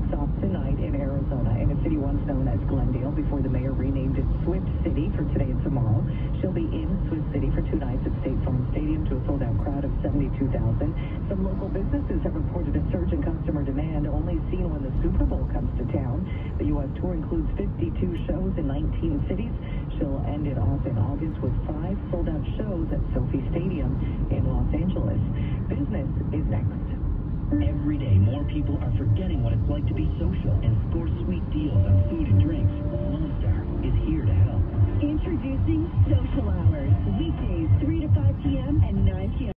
off tonight in Arizona in a city once known as Glendale before the mayor renamed it Swift City for today and tomorrow. She'll be in Swift City for 2 nights at State Farm Stadium to a sold-out crowd of 72,000. Some local businesses have reported a surge in customer demand only seen when the Super Bowl comes to town. The U.S. tour includes 52 shows in 19 cities. She'll end it off in August with 5 sold-out shows at Sophie Stadium in Los Angeles. Business is next. Every day, more people are forgetting what it's like to be social and score sweet deals on food and drinks. Lone Star is here to help. Introducing Social Hours, weekdays 3 to 5 p.m. and 9 p.m.